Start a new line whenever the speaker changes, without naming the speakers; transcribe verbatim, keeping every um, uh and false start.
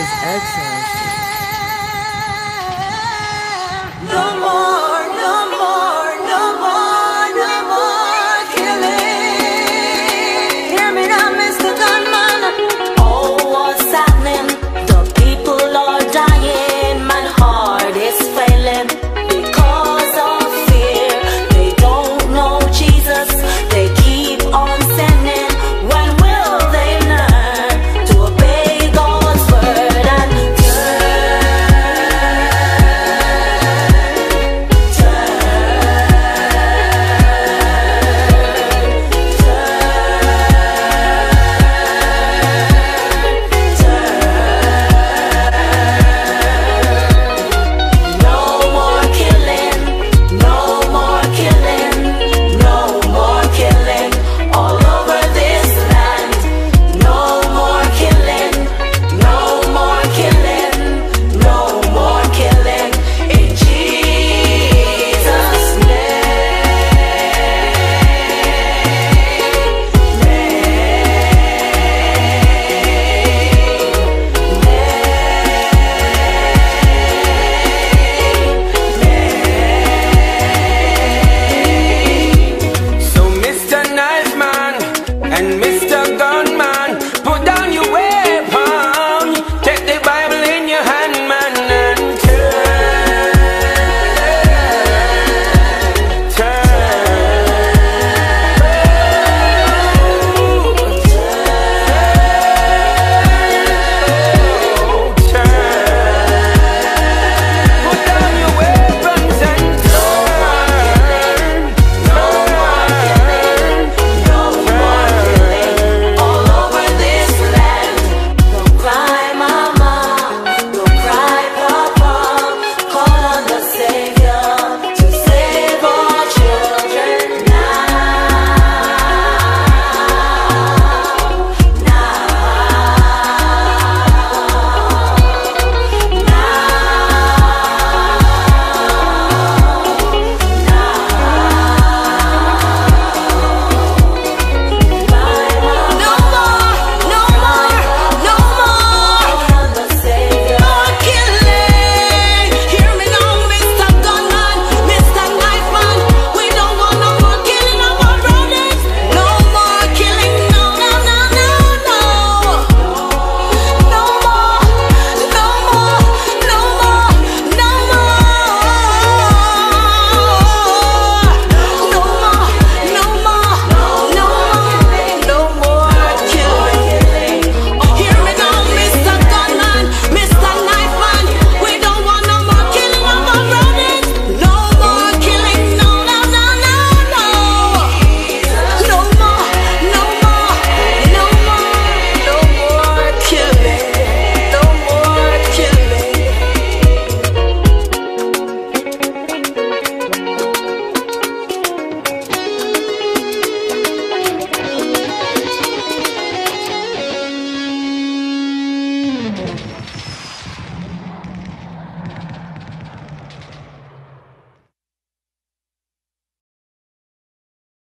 His Excellency.
No more, no more, no more, no more killing. Hear me now, Mister Gunman. Oh, what's happening? The people are dying. My heart is failing because of fear. They don't know Jesus. They keep on sinning. When will they learn to obey God's word and
and Miss